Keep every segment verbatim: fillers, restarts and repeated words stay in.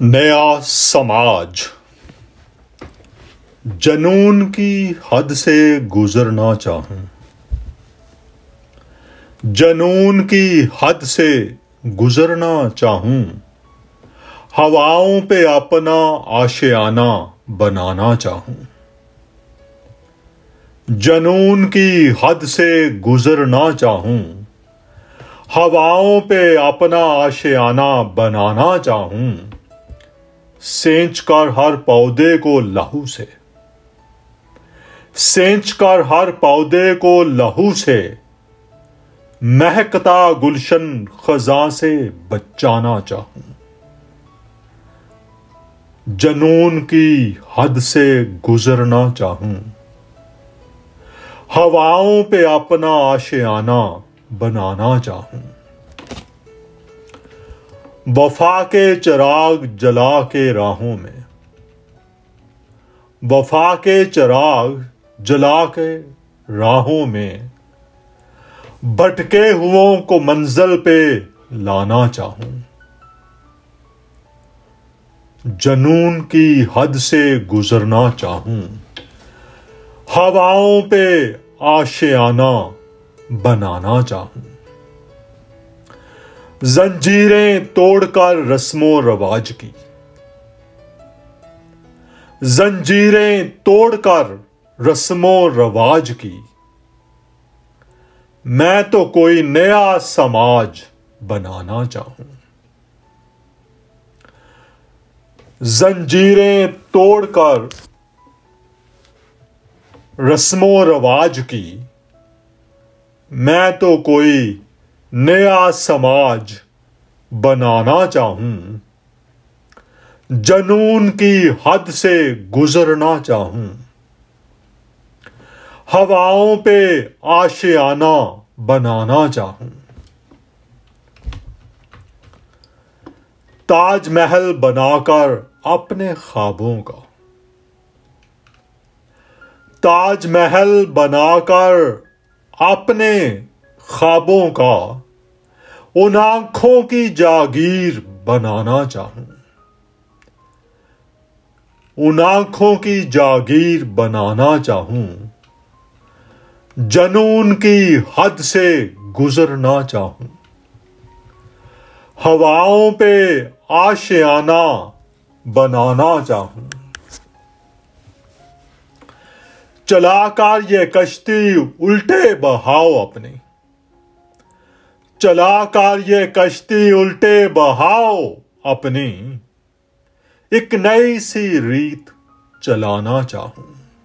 नया समाज जनून की हद से गुजरना चाहूं, जनून की हद से गुजरना चाहूं, हवाओं पे अपना आशियाना बनाना चाहूं, जनून की हद से गुजरना चाहूं, हवाओं पे अपना आशियाना बनाना चाहूं, सेंच कर हर पौधे को लहू से, सेंच कर हर पौधे को लहू से, महकता गुलशन खजा से बचाना चाहूं, जनून की हद से गुजरना चाहूं, हवाओं पे अपना आशियाना बनाना चाहूं, वफा के चिराग जला के राहों में, वफा के चिराग जला के राहों में, भटके हुओं को मंजिल पे लाना चाहूं, जनून की हद से गुजरना चाहूं, हवाओं पे आशियाना बनाना चाहूं, जंजीरें तोड़कर रस्मो रवाज की, जंजीरें तोड़कर रस्मो रवाज की, मैं तो कोई नया समाज बनाना चाहूं, जंजीरें तोड़कर रस्मो रवाज की, मैं तो कोई नया समाज बनाना चाहूं, जनून की हद से गुजरना चाहूं, हवाओं पे आशियाना बनाना चाहूं, ताजमहल बनाकर अपने ख्वाबों का, ताजमहल बनाकर अपने ख्वाबों का, उन आंखों की जागीर बनाना चाहूं, उन आंखों की जागीर बनाना चाहूं, जनून की हद से गुजरना चाहूं, हवाओं पे आशियाना बनाना चाहूं, चलाकर ये कश्ती उल्टे बहाव अपने, चलाकर ये कश्ती उल्टे बहाव अपनी, एक नई सी रीत चलाना चाहूं,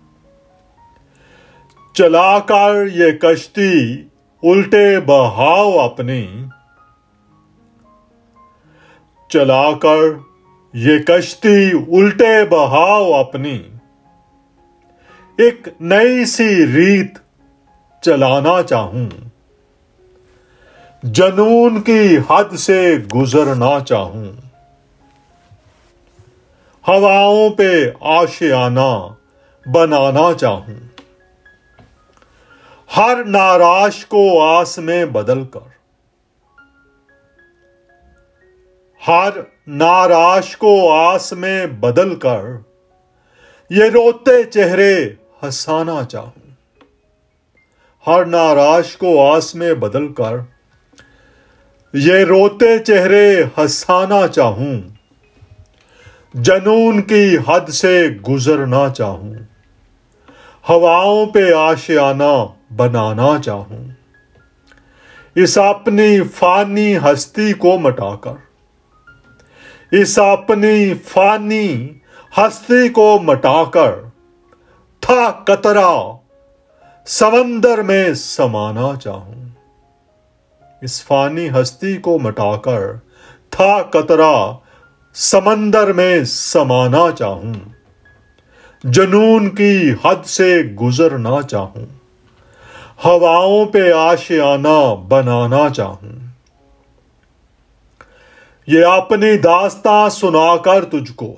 चलाकर ये कश्ती उल्टे बहाव अपनी, चलाकर ये कश्ती उल्टे बहाव अपनी, एक नई सी रीत चलाना चाहूं, जनून की हद से गुजरना चाहूं, हवाओं पे आशियाना बनाना चाहूं, हर नाराश को आस में बदलकर, हर नाराश को आस में बदलकर, ये रोते चेहरे हंसाना चाहूं, हर नाराश को आस में बदलकर, ये रोते चेहरे हंसाना चाहूं, जनून की हद से गुजरना चाहूं, हवाओं पे आशियाना बनाना चाहूं, इस अपनी फानी हस्ती को मटाकर, इस अपनी फानी हस्ती को मटाकर, था कतरा समंदर में समाना चाहूं, इस फानी हस्ती को मटाकर, था कतरा समंदर में समाना चाहूं, जनून की हद से गुजरना चाहूं, हवाओं पे आशियाना बनाना चाहूं, ये अपनी दास्तां सुनाकर तुझको,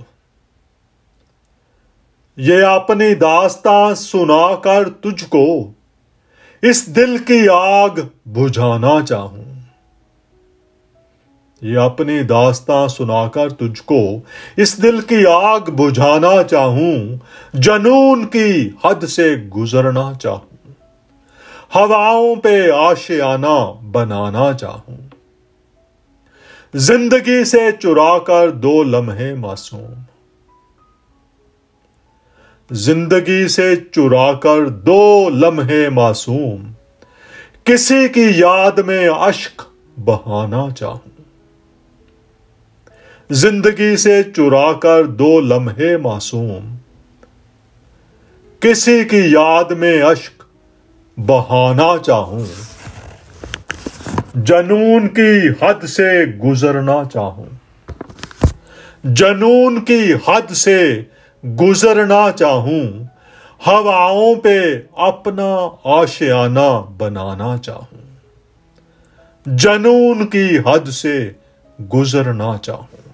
ये अपनी दास्तां सुनाकर तुझको, इस दिल की आग बुझाना चाहूं, ये अपनी दास्तां सुनाकर तुझको इस दिल की आग बुझाना चाहूं, जनून की हद से गुजरना चाहूं, हवाओं पे आशियाना बनाना चाहूं, जिंदगी से चुराकर दो लम्हे मासूम, जिंदगी से चुराकर दो लम्हे मासूम, किसी की याद में अश्क बहाना चाहूं, जिंदगी से चुराकर दो लम्हे मासूम, किसी की याद में अश्क बहाना चाहूं, जनून की हद से गुजरना चाहूं, जनून की हद से गुजरना चाहूं, हवाओं पे अपना आशियाना बनाना चाहूं, जनून की हद से गुजरना चाहूं।